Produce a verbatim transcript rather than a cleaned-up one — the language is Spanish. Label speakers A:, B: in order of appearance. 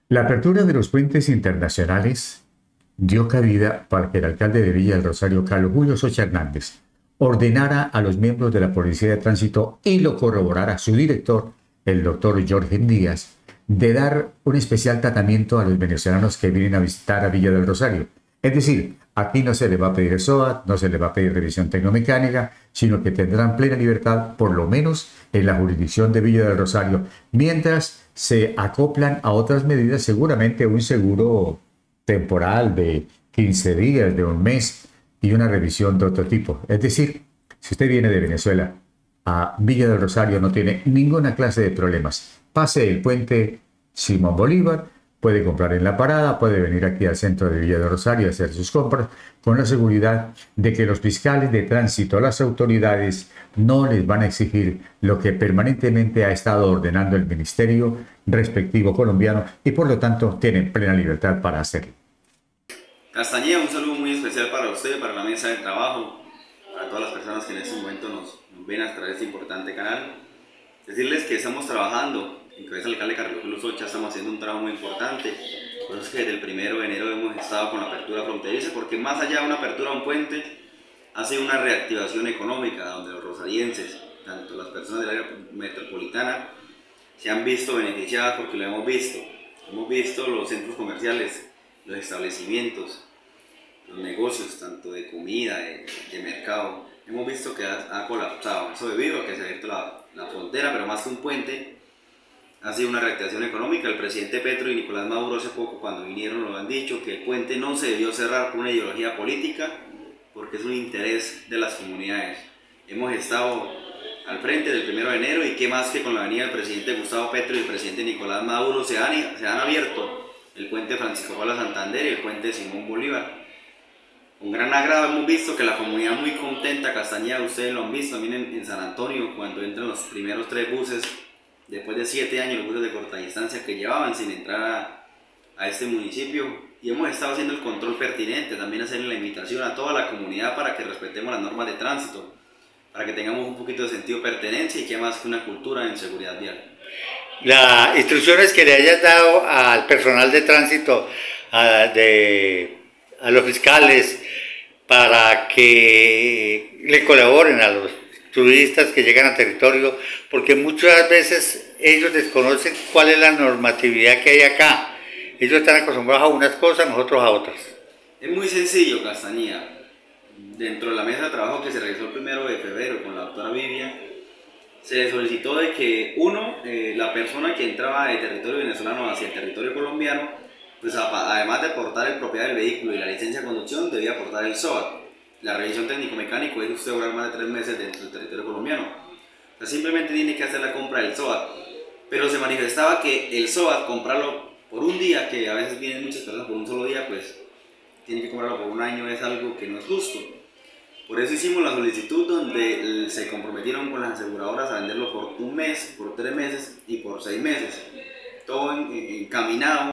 A: La apertura de los puentes internacionales dio cabida para que el alcalde de Villa del Rosario, Carlos Julio Socha Hernández, ordenara a los miembros de la Policía de Tránsito y lo corroborara su director, el doctor Jorge Díaz, de dar un especial tratamiento a los venezolanos que vienen a visitar a Villa del Rosario. Es decir, aquí no se les va a pedir S O A T, no se les va a pedir revisión tecnomecánica, sino que tendrán plena libertad, por lo menos en la jurisdicción de Villa del Rosario, mientras se acoplan a otras medidas, seguramente un seguro temporal de quince días, de un mes y una revisión de otro tipo. Es decir, si usted viene de Venezuela a Villa del Rosario no tiene ninguna clase de problemas. Pase el puente Simón Bolívar, puede comprar en la parada, puede venir aquí al centro de Villa del Rosario a hacer sus compras con la seguridad de que los fiscales de tránsito, las autoridades, no les van a exigir lo que permanentemente ha estado ordenando el ministerio respectivo colombiano y por lo tanto tienen plena libertad para hacerlo.
B: Castañeda, un saludo muy especial para usted, para la mesa de trabajo, para todas las personas que en este momento nos, nos ven a través de este importante canal. Decirles que estamos trabajando, en cabeza del alcalde Carlos Julio Socha, estamos haciendo un trabajo muy importante. Por eso es que desde el primero de enero hemos estado con la apertura fronteriza, porque más allá de una apertura a un puente, hace una reactivación económica donde los rosarienses, tanto las personas del área metropolitana, se han visto beneficiadas porque lo hemos visto. Hemos visto los centros comerciales, los establecimientos, los negocios, tanto de comida, de, de mercado. Hemos visto que ha, ha colapsado, eso debido a que se ha abierto la, la frontera, pero más que un puente, ha sido una reactivación económica. El presidente Petro y Nicolás Maduro hace poco, cuando vinieron, lo han dicho, que el puente no se debió cerrar por una ideología política, porque es un interés de las comunidades. Hemos estado al frente del primero de enero y qué más que con la venida del presidente Gustavo Petro y el presidente Nicolás Maduro se han, se han abierto el puente Francisco Paula Santander y el puente Simón Bolívar. Con gran agrado hemos visto que la comunidad muy contenta, Castañeda, ustedes lo han visto también en, en San Antonio, cuando entran los primeros tres buses, después de siete años, los buses de corta distancia que llevaban sin entrar a, a este municipio, y hemos estado haciendo el control pertinente, también hacerle la invitación a toda la comunidad para que respetemos las normas de tránsito, para que tengamos un poquito de sentido de pertenencia y que más que una cultura en seguridad vial.
C: Las instrucciones que le hayas dado al personal de tránsito, a, de, a los fiscales, para que le colaboren a los turistas que llegan al territorio, porque muchas veces ellos desconocen cuál es la normatividad que hay acá. Ellos están acostumbrados a unas cosas, nosotros a otras.
B: Es muy sencillo, Castañeda. Dentro de la mesa de trabajo que se realizó el primero de febrero con la doctora Vivian, se le solicitó de que, uno, eh, la persona que entraba de territorio venezolano hacia el territorio colombiano, pues además de aportar el propiedad del vehículo y la licencia de conducción, debía aportar el S O A T. La revisión técnico-mecánico es usted durar más de tres meses dentro del territorio colombiano. O sea, simplemente tiene que hacer la compra del S O A T. Pero se manifestaba que el S O A T, comprarlo por un día, que a veces vienen muchas personas por un solo día, pues tiene que comprarlo por un año, es algo que no es justo. Por eso hicimos la solicitud donde se comprometieron con las aseguradoras a venderlo por un mes, por tres meses y por seis meses. Todo encaminado